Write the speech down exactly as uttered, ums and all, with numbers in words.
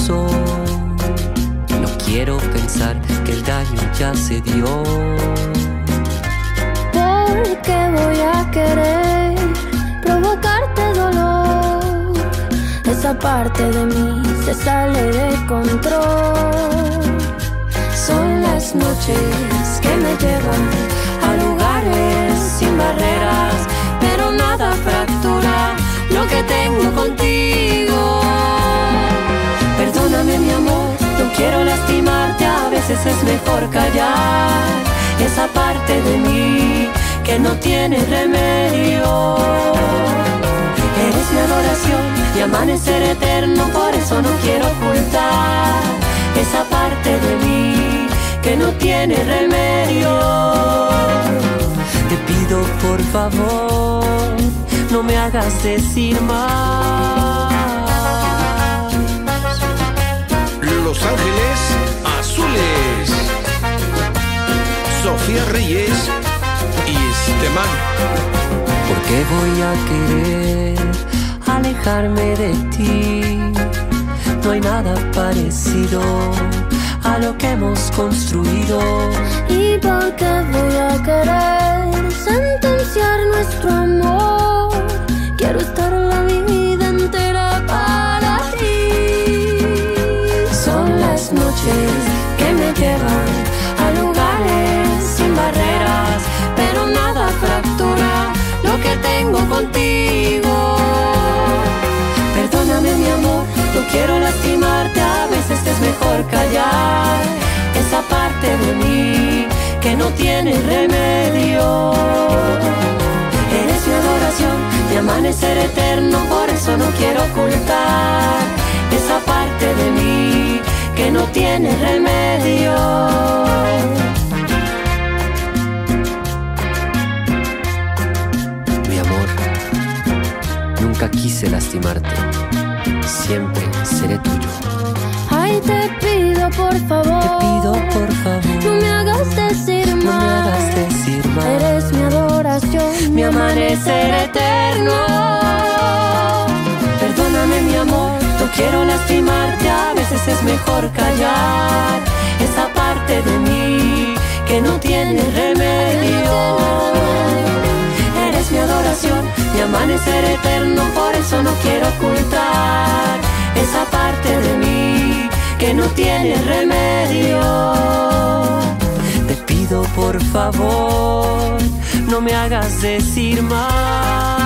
corazón. No quiero pensar que el daño ya se dio. ¿Por qué voy a querer provocarte dolor? Esa parte de mí se sale de control. Son las noches que me llevan a lugares sin barreras, pero nada fractura lo que tengo contigo. Perdóname, mi amor, no quiero lastimarte, a veces es mejor callar esa parte de mí que no tiene remedio. Eres mi adoración, mi amanecer eterno, por eso no quiero ocultar esa parte de mí que no tiene remedio. Te pido por favor, no me hagas decir más. Los Ángeles Azules, Sofía Reyes y Estemán. ¿Por qué voy a querer alejarme de ti? No hay nada parecido a lo que hemos construido. ¿Y por qué voy a querer sentenciar nuestro amor? Quiero estar la vida entera para ti. Son las noches que me llevan A lugares sin barreras, pero nada fractura lo que tengo contigo. Perdóname, mi amor, no quiero lastimarte, a veces es mejor callar esa parte de mí que no tiene remedio. Eres mi adoración, mi amanecer eterno, por eso no quiero ocultar esa parte de mí que no tiene remedio. Mi amor, nunca quise lastimarte, siempre seré tuyo. Ay, te pido por favor, Te pido por favor, no me hagas decir no me más. hagas decir más. Eres mi adoración, mi amanecer eterno. Perdóname, mi amor, no quiero lastimarte, a veces es mejor callar esa parte de mí que no tiene remedio. Eres mi adoración, mi amanecer eterno, por eso no quiero ocultar esa parte de mí que no tiene remedio. Te pido por favor, no me hagas decir más.